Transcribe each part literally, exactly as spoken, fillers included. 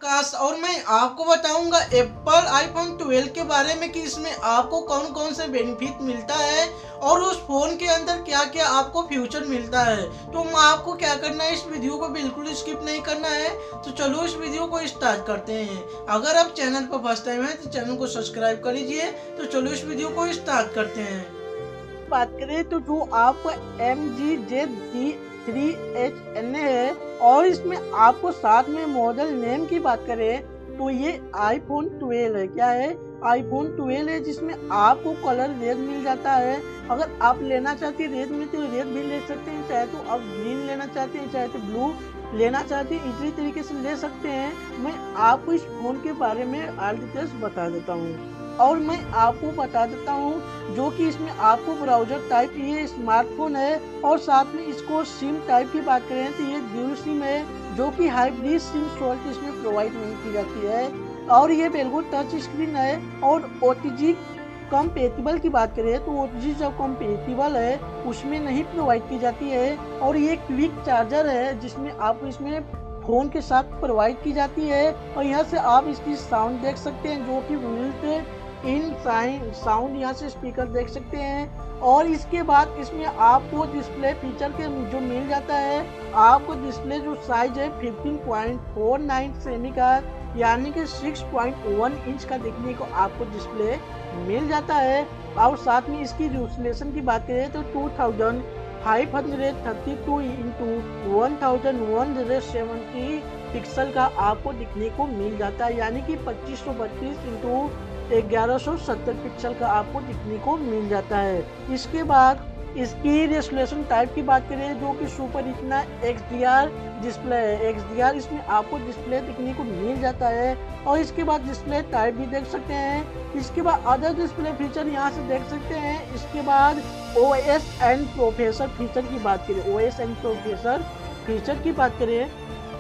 आकाश और मैं आपको बताऊंगा एप्पल आईफोन ट्वेल्व के बारे में कि इसमें आपको कौन कौन से बेनिफिट मिलता है और उस फ़ोन के अंदर क्या क्या आपको फ्यूचर मिलता है। तो आपको क्या करना है, इस वीडियो को बिल्कुल स्किप नहीं करना है। तो चलो इस वीडियो को स्टार्ट करते हैं। अगर आप चैनल पर फर्स्ट टाइम है तो चैनल को सब्सक्राइब कर लीजिए। तो चलो इस वीडियो को स्टार्ट करते हैं। बात करें तो जो आपको M G Z D three H N है और इसमें आपको साथ में मॉडल नेम की बात करें तो ये आईफोन ट्वेल्व है। क्या है? आईफोन ट्वेल्व है, जिसमें आपको कलर रेड मिल जाता है। अगर आप लेना चाहते हैं रेड में तो रेड भी ले सकते हैं, चाहे तो आप ग्रीन लेना चाहते हैं, चाहे तो ब्लू लेना चाहते हैं, इसी तरीके से ले सकते हैं। मैं आपको इस फोन के बारे में ऑल डिटेल्स बता देता हूँ और मैं आपको बता देता हूँ जो कि इसमें आपको ब्राउजर टाइप ये स्मार्टफोन है और साथ में इसको सिम टाइप की बात करें तो ये ड्यूल सिम है, जो कि हाइब्रिड सिम सॉल्ट इसमें प्रोवाइड नहीं की जाती है। और ये बिल्कुल टच स्क्रीन है और ओ टी जी कम्पेटिबल की बात करें तो ओ टी जी जब कम्पेटिबल है उसमें नहीं प्रोवाइड की जाती है। और ये क्विक चार्जर है जिसमें आपको इसमें फ़ोन के साथ प्रोवाइड की जाती है। और यहाँ से आप इसकी साउंड देख सकते हैं जो कि बिल्ट इन साउंड यहाँ से स्पीकर देख सकते हैं। और इसके बाद इसमें आपको डिस्प्ले फीचर के जो मिल जाता है, आपको डिस्प्ले जो साइज है fifteen point four nine cm का यानी कि सिक्स पॉइंट वन इंच का देखने को आपको डिस्प्ले मिल जाता है। और साथ में इसकी रेजोल्यूशन की बात करें तो two thousand five hundred thirty two into one thousand one hundred seventy pixel का आपको दिखने को मिल जाता है, यानी कि पच्चीस सौ बत्तीस इंटू ग्यारह सौ सत्तर पिक्सल का आपको दिखने को मिल जाता है। इसके बाद इसकी रेजोल्यूशन टाइप की बात करें जो कि super Retina X D R display है। एक्स डी आर इसमें आपको डिस्प्ले दिखने को मिल जाता है। और इसके बाद डिस्प्ले टाइप भी देख सकते हैं। इसके बाद अदर डिस्प्ले फीचर यहाँ से देख सकते हैं। इसके बाद O S and processor feature की बात करें O S and processor feature की बात करें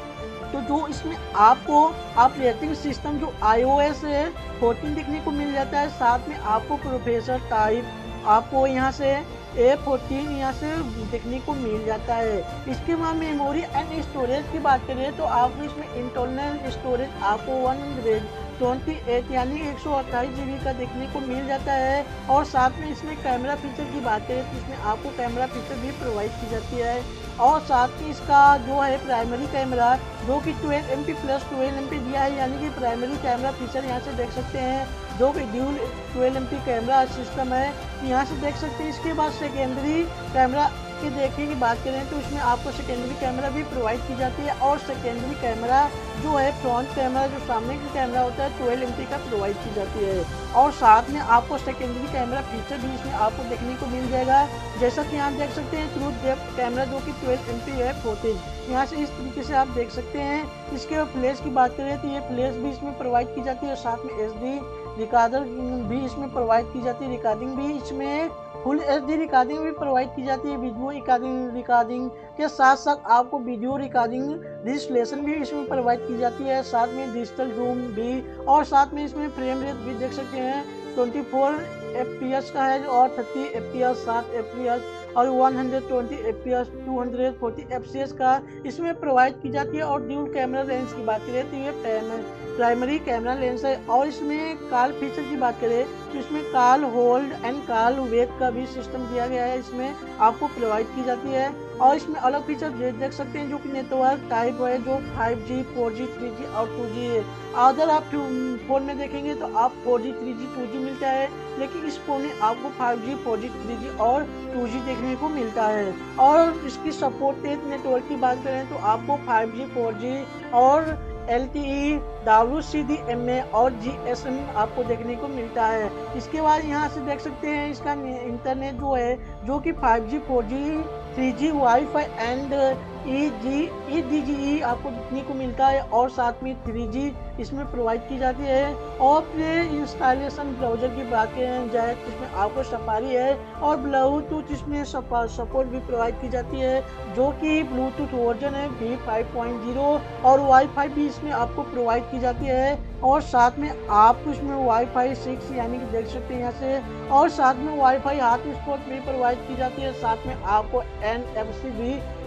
तो जो इसमें आपको ऑपरेटिंग सिस्टम जो आई ओ एस है फोर्टीन देखने को मिल जाता है। साथ में आपको प्रोसेसर टाइप आपको यहाँ से ए फोर्टीन यहाँ से देखने को मिल जाता है। इसके बाद मेमोरी एंड स्टोरेज की बात करें तो आपको इसमें इंटरनल स्टोरेज आपको वन हंड्रेड ट्वेंटी एट यानी एक सौ अट्ठाईस जी बी का देखने को मिल जाता है। और साथ में इसमें कैमरा फीचर की बात करें तो इसमें आपको कैमरा फीचर भी प्रोवाइड की जाती है। और साथ में इसका जो है प्राइमरी कैमरा जो कि twelve M P plus twelve M P दिया है, यानी कि प्राइमरी कैमरा फीचर यहाँ से देख सकते हैं जो कि dual twelve M P camera system है, यहाँ से देख सकते हैं। इसके बाद सेकेंडरी कैमरा की देखने की बात करें तो इसमें आपको सेकेंडरी कैमरा भी प्रोवाइड की जाती है। और सेकेंडरी कैमरा जो है फ्रंट कैमरा जो सामने का कैमरा होता है ट्वेल्व एम पी का प्रोवाइड की जाती है। और साथ में आपको सेकेंडरी कैमरा फीचर भी इसमें आपको देखने को मिल जाएगा, जैसा कि यहाँ देख सकते हैं ट्रू डेप्थ कैमरा जो कि ट्वेल्व एम पी है फोर्टीन, यहाँ से इस तरीके से आप देख सकते हैं। इसके बाद फ्लैश की बात करें तो ये फ्लैश भी इसमें प्रोवाइड की जाती है। साथ में एच डी रिकॉर्डर भी इसमें प्रोवाइड की जाती है, रिकॉर्डिंग भी इसमें फुल एच डी रिकॉर्डिंग भी प्रोवाइड की जाती है। वीडियो रिकॉर्डिंग रिकॉर्डिंग के साथ साथ आपको वीडियो रिकॉर्डिंग डिजिटलेशन भी इसमें प्रोवाइड की जाती है। साथ में डिजिटल जूम भी और साथ में इसमें फ्रेम रेट भी देख सकते हैं twenty four F P S का है और थर्टी एफ पी एस सात एफ पी एस और one hundred twenty F P S two hundred forty F C S का इसमें प्रोवाइड की जाती है। और ड्यूल कैमरा लेंस की बात करें तो ये प्राइमरी कैमरा लेंस है। और इसमें कॉल फीचर की बात करें तो इसमें call hold and call wait का भी सिस्टम दिया गया है, इसमें आपको प्रोवाइड की जाती है। और इसमें अलग फीचर देख सकते हैं जो कि नेटवर्क टाइप है जो five G four G three G और टू जी है। अगर आप फोन में देखेंगे तो आप four G three G two G मिलता है, लेकिन इस फोन में आपको five G four G three G और टू जी देखने को मिलता है। और इसकी सपोर्टेड नेटवर्क की बात करें तो आपको फाइव जी फोर जी और L T E W C D M A और जी एस एम आपको देखने को मिलता है। इसके बाद यहाँ से देख सकते हैं इसका इंटरनेट जो है जो कि five G four G three G wifi and E G E D G E आपको देखने को मिलता है। और साथ में थ्री जी इसमें प्रोवाइड की जाती है। और फिर इंस्टॉलेशन ब्राउजर की बात करें जाए तो इसमें आपको सफारी है और ब्लूटूथ इसमें सपोर्ट भी प्रोवाइड की जाती है जो कि ब्लूटूथ वर्जन है वी फाइव पॉइंट ज़ीरो और वाईफाई भी इसमें आपको प्रोवाइड की जाती है। और साथ में आपको इसमें वाईफाई सिक्स यानी कि देख सकते हैं यहाँ से। और साथ में वाईफाई हॉटस्पॉट भी प्रोवाइड की जाती है। साथ में आपको एन एफ सी भी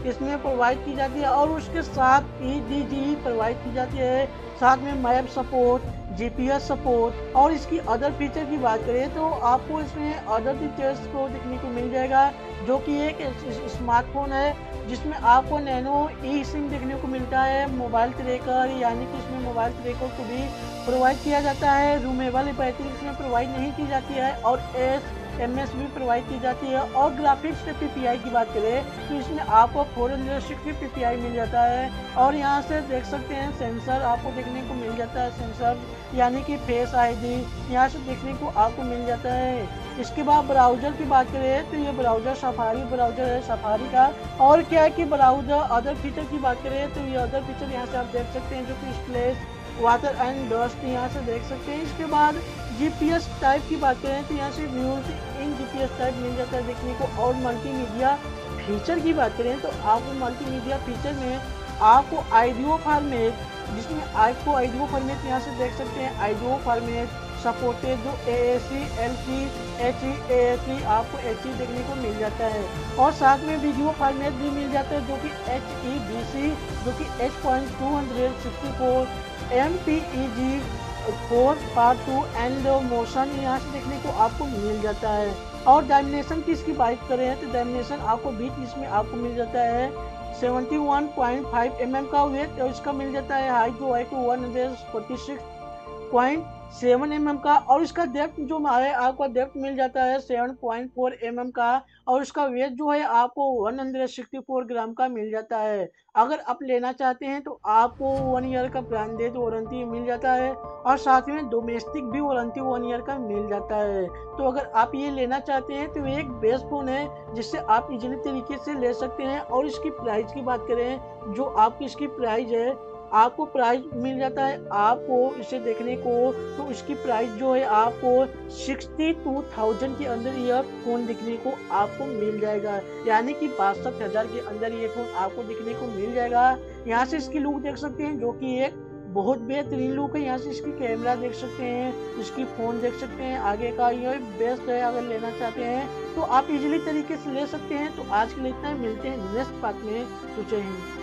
इसमें प्रोवाइड की जाती है और उसके साथ ई डी जी प्रोवाइड की जाती है, साथ में map support, G P S support. और इसकी अदर फीचर की बात करें तो आपको इसमें अदर फीचर्स को देखने को मिल जाएगा, जो कि एक स्मार्टफोन है जिसमें आपको नैनो ई सिम देखने को मिलता है, मोबाइल ट्रैकर, यानी कि इसमें मोबाइल ट्रैकर को भी प्रोवाइड किया जाता है। रूमेबल बैटरी इसमें प्रोवाइड नहीं की जाती है और एस एम एस भी प्रोवाइड की जाती है। और ग्राफिक्स पी पी आई की बात करें तो इसमें आपको four hundred sixty P P I मिल जाता है। और यहाँ से देख सकते हैं सेंसर आपको देखने को मिल जाता है, सेंसर यानी कि फेस आई डी यहाँ से देखने को आपको मिल जाता है। इसके बाद ब्राउजर की बात करें तो ये ब्राउजर सफारी ब्राउजर है, सफारी का। और क्या है कि ब्राउजर अदर फीचर की बात करें तो ये अदर फीचर यहाँ से आप देख सकते हैं, जो कि स्प्लैश, वाटर एंड डस्ट यहाँ से देख सकते हैं। इसके बाद जी पी एस टाइप की बात करें तो यहाँ से views in G P S type मिल जाता है देखने को। और मल्टीमीडिया फीचर की बात करें तो आपको मल्टीमीडिया फीचर में आपको आइडियो फॉर्मेट, जिसमें आपको आइडियो फॉर्मेट यहाँ से देख सकते हैं, आइडियो फॉर्मेट सपोर्टेड, जो ए ए सी, एल सी, एच ई, ए ए सी आपको एच ई देखने को मिल जाता है। और साथ में वीडियो फॉर्मेट भी मिल जाता है, जो कि एच ई बी सी, जो कि H point two hundred sixty four M P E G four part two and motion यहाँ से देखने को आपको मिल जाता है। और डायमेंशन की इसकी बात करें तो डायमेंशन आपको बीच इसमें आपको मिल जाता है seventy one point five M M का वेट, और इसका मिल जाता है हाइट जो है two one hundred forty six point seven M M का। और इसका डेप्थ जो है आपको डेप्थ मिल जाता है seven point four M M का। और इसका वेट जो है आपको one hundred sixty four gram का मिल जाता है। अगर आप लेना चाहते हैं तो आपको वन ईयर का ब्रांडेड वारंटी मिल जाता है और साथ में डोमेस्टिक भी वारंटी वन ईयर का मिल जाता है। तो अगर आप ये लेना चाहते हैं तो एक बेस्ट फ़ोन है जिससे आप इजीली तरीके से ले सकते हैं। और इसकी प्राइस की बात करें, जो आपकी इसकी प्राइस है, आपको प्राइस मिल जाता है आपको इसे देखने को तो इसकी प्राइस जो है आपको सिक्सटी टू थाउजेंड के अंदर यह फ़ोन दिखने को आपको मिल जाएगा, यानी कि बासठ हज़ार के अंदर ये फ़ोन आपको दिखने को मिल जाएगा। यहाँ से इसकी लुक देख सकते हैं, जो कि एक बहुत बेहतरीन लुक है। यहाँ से इसकी कैमरा देख सकते हैं, इसकी फ़ोन देख सकते हैं, आगे का ये बेस्ट है। अगर लेना चाहते हैं तो आप इजीली तरीके से ले सकते हैं। तो आज के लिए इतना ही, मिलते हैं नेक्स्ट पार्ट में। तो जय हिंद।